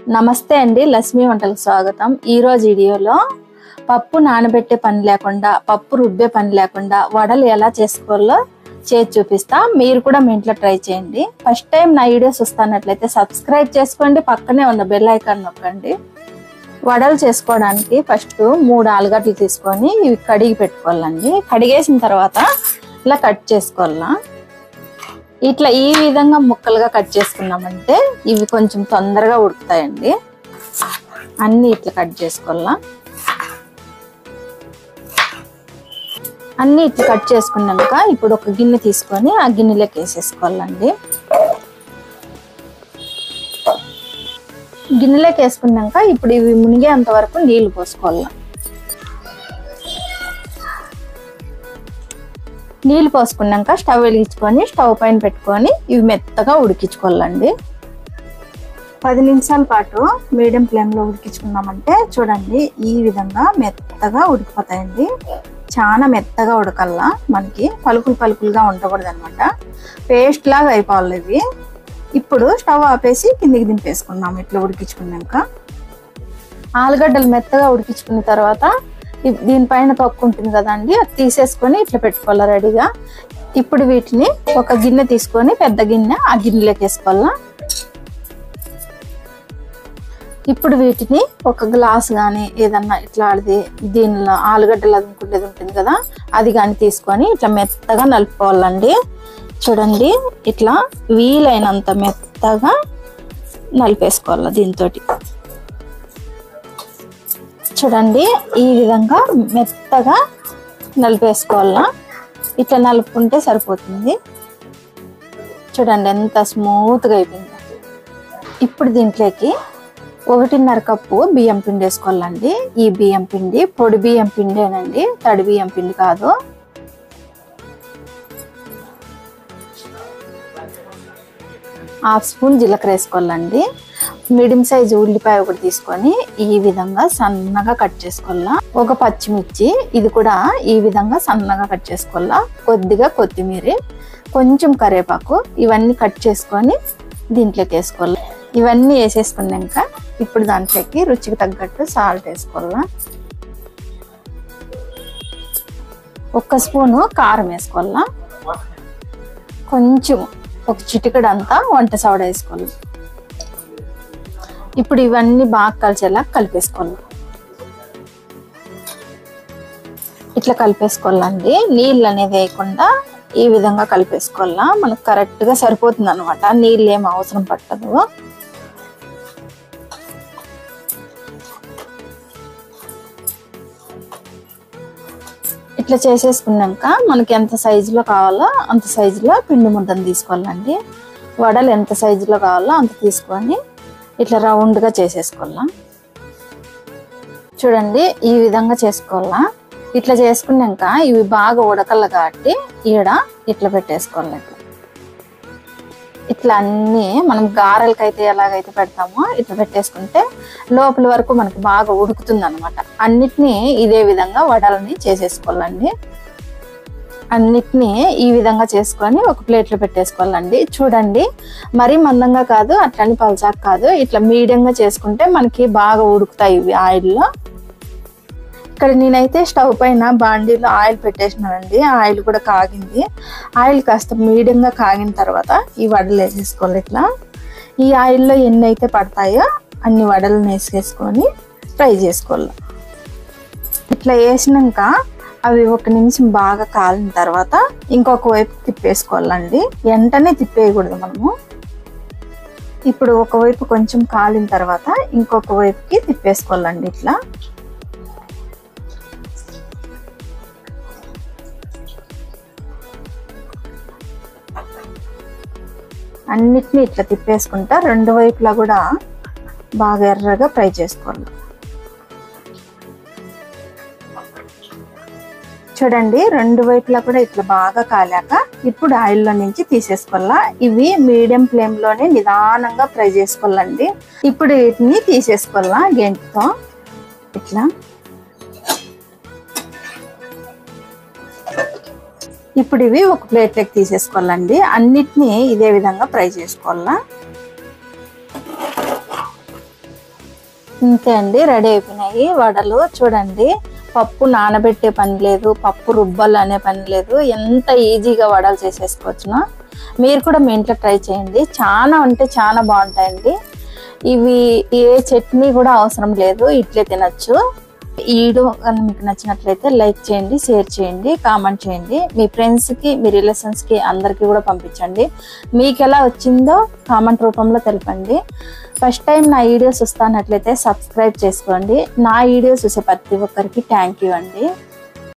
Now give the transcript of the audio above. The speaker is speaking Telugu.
నమస్తే అండి, లక్ష్మీ వంటలకు స్వాగతం. ఈ రోజు వీడియోలో పప్పు నానబెట్టే పని లేకుండా, పప్పు రుబ్బే పని లేకుండా వడలు ఎలా చేసుకోవాలో చేసి చూపిస్తా. మీరు కూడా మీ ఇంట్లో ట్రై చేయండి. ఫస్ట్ టైం నా వీడియోస్ చూస్తున్నట్లయితే సబ్స్క్రైబ్ చేసుకోండి, పక్కనే ఉన్న బెల్ ఐకాన్ నొక్కండి. వడలు చేసుకోవడానికి ఫస్ట్ 3 ఆలుగడ్డలు తీసుకొని ఇవి కడిగి పెట్టుకోవాలండి. కడిగేసిన తర్వాత ఇలా కట్ చేసుకోవాలా. ఇట్లా ఈ విధంగా ముక్కలుగా కట్ చేసుకున్నామంటే ఇవి కొంచెం తొందరగా ఉడుకుతాయండి. అన్ని ఇట్లా కట్ చేసుకోవాలా. అన్ని ఇట్లా కట్ చేసుకున్నాక ఇప్పుడు ఒక గిన్నె తీసుకొని ఆ గిన్నెలోకి వేసేసుకోవాలండి. గిన్నెలోకి వేసుకున్నాక ఇప్పుడు ఇవి మునిగేంత వరకు నీళ్లు పోసుకోవాలా. నీళ్ళు పోసుకున్నాక స్టవ్ వెలిగించుకొని స్టవ్ పైన పెట్టుకొని ఇవి మెత్తగా ఉడికించుకోవాలండి. 10 నిమిషాల పాటు మీడియం ఫ్లేమ్లో ఉడికించుకున్నామంటే చూడండి ఈ విధంగా మెత్తగా ఉడికిపోతాయండి. చాలా మెత్తగా ఉడకల్లా, మనకి పలుకులుగా ఉండకూడదు అనమాట. పేస్ట్ లాగా అయిపోవాలి ఇవి. ఇప్పుడు స్టవ్ ఆపేసి కిందికి దింపేసుకున్నాము. ఇట్లా ఉడికించుకున్నాక ఆలుగడ్డలు మెత్తగా ఉడికించుకున్న తర్వాత దీనిపైన తొక్కు ఉంటుంది కదండి, అది తీసేసుకొని ఇట్లా పెట్టుకోవాలా రెడీగా. ఇప్పుడు వీటిని ఒక గిన్నె తీసుకొని, పెద్ద గిన్నె, ఆ గిన్నెలోకి వేసుకోవాలా. ఇప్పుడు వీటిని ఒక గ్లాస్ కానీ ఏదన్నా ఇట్లా దీనిలో ఆలుగడ్డలు అదుముకునేది ఉంటుంది కదా, అది కానీ తీసుకొని ఇట్లా మెత్తగా నలుపుకోవాలండి. చూడండి ఇట్లా వీలైనంత మెత్తగా నలిపేసుకోవాలి దీంతో. చూడండి ఈ విధంగా మెత్తగా నలిపేసుకోవాలా. ఇట్లా నలుపుకుంటే సరిపోతుంది. చూడండి ఎంత స్మూత్గా అయిపోయింది. ఇప్పుడు దీంట్లోకి 1.5 కప్పు బియ్యం పిండి వేసుకోవాలండి. ఈ బియ్యం పిండి పొడి బియ్యం పిండేనండి, తడి బియ్యం పిండి కాదు. హాఫ్ స్పూన్ జీలకర్ర వేసుకోవాలండి. మీడియం సైజు ఉల్లిపాయ ఒకటి తీసుకొని ఈ విధంగా సన్నగా కట్ చేసుకోవాలా. ఒక పచ్చిమిర్చి, ఇది కూడా ఈ విధంగా సన్నగా కట్ చేసుకోవాలా. కొద్దిగా కొత్తిమీర, కొంచెం కరివేపాకు, ఇవన్నీ కట్ చేసుకొని దీంట్లోకి వేసుకోవాలి. ఇవన్నీ వేసేసుకున్నాక ఇప్పుడు దాంట్లోకి రుచికి తగ్గట్టు సాల్ట్ వేసుకోవాలా. 1 స్పూను కారం వేసుకోవాలా. కొంచెం ఒక చిటికెడు అంతా వంట సోడా వేసుకోవాలి. ఇప్పుడు ఇవన్నీ బాగా కలిసేలా కలిపేసుకోవాలి. ఇట్లా కలిపేసుకోవాలండి. నీళ్ళు అనేది వేయకుండా ఈ విధంగా కలిపేసుకోవాలా. మనకు కరెక్ట్గా సరిపోతుంది అనమాట, నీళ్ళు ఏం అవసరం పట్టదు. ఇట్లా చేసేసుకున్నాక మనకి ఎంత సైజులో కావాలో అంత సైజులో పిండి ముద్దను తీసుకోవాలండి. వడలు ఎంత సైజులో కావాలో అంత తీసుకొని ఇట్లా రౌండ్గా చేసేసుకోవాలా. చూడండి ఈ విధంగా చేసుకోవాలా. ఇట్లా చేసుకున్నాక ఇవి బాగా ఉడకల్ల కాబట్టి ఈడ ఇట్లా పెట్టేసుకోవాలి. ఇట్లా అన్నీ మనం గారెలకైతే ఎలాగైతే పెడతామో ఇట్లా పెట్టేసుకుంటే లోపల వరకు మనకు బాగా ఉడుకుతుంది అనమాట. అన్నిటినీ ఇదే విధంగా వడలని చేసేసుకోవాలండి. అన్నిటినీ ఈ విధంగా చేసుకొని ఒక ప్లేట్లో పెట్టేసుకోవాలండి. చూడండి మరీ మందంగా కాదు, అట్లని పల్చాక కాదు, ఇట్లా మీడియంగా చేసుకుంటే మనకి బాగా ఉడుకుతాయి ఇవి ఆయిల్లో. ఇక్కడ నేనైతే స్టవ్ పైన బాండీలో ఆయిల్ పెట్టేసినానండి. ఆయిల్ కూడా కాగింది. ఆయిల్ కాస్త మీడియంగా కాగిన తర్వాత ఈ వడలు వేసేసుకోవాలి. ఇట్లా ఈ ఆయిల్లో ఎన్ని అయితే పడతాయో అన్ని వడలను వేసేసుకొని ఫ్రై చేసుకోవాలి. ఇట్లా వేసినాక అవి 1 నిమిషం బాగా కాలిన తర్వాత ఇంకొక వైపు తిప్పేసుకోవాలండి. వెంటనే తిప్పేయకూడదు మనము. ఇప్పుడు ఒకవైపు కొంచెం కాలిన తర్వాత ఇంకొక వైపుకి తిప్పేసుకోవాలండి. ఇట్లా అన్నిటినీ ఇట్లా తిప్పేసుకుంటా 2 వైపులా కూడా బాగా ఎర్రగా ఫ్రై చేసుకోవాలి. చూడండి 2 వైపులా కూడా ఇట్లా బాగా కాలాక ఇప్పుడు ఆయిల్లో నుంచి తీసేసుకోవాలా. ఇవి మీడియం ఫ్లేమ్లోనే నిదానంగా ఫ్రై చేసుకోవాలండి. ఇప్పుడు వీటిని తీసేసుకోవాలా గెంటితో. ఇట్లా ఇప్పుడు ఇవి ఒక ప్లేట్లోకి తీసేసుకోవాలండి. అన్నిటినీ ఇదే విధంగా ఫ్రై చేసుకోవాలా. ఇంతే అండి, రెడీ అయిపోయినాయి వడలు. చూడండి, పప్పు నానబెట్టే పని లేదు, పప్పు రుబ్బలు అనే పని లేదు, ఎంత ఈజీగా వడలు చేసేసుకోవచ్చును. మీరు కూడా మీ ఇంట్లో ట్రై చేయండి, చాలా అంటే చాలా బాగుంటాయండి. ఇవి ఏ చట్నీ కూడా అవసరం లేదు, ఇట్లే తినచ్చు. ఈ వీడియో కానీ మీకు నచ్చినట్లయితే లైక్ చేయండి, షేర్ చేయండి, కామెంట్ చేయండి. మీ ఫ్రెండ్స్కి, మీ రిలేషన్స్కి అందరికీ కూడా పంపించండి. మీకు ఎలా వచ్చిందో కామెంట్ రూపంలో తెలపండి. ఫస్ట్ టైం నా వీడియోస్ వస్తున్నట్లయితే సబ్స్క్రైబ్ చేసుకోండి. నా వీడియోస్ చూసే ప్రతి ఒక్కరికి థ్యాంక్ యూ అండి.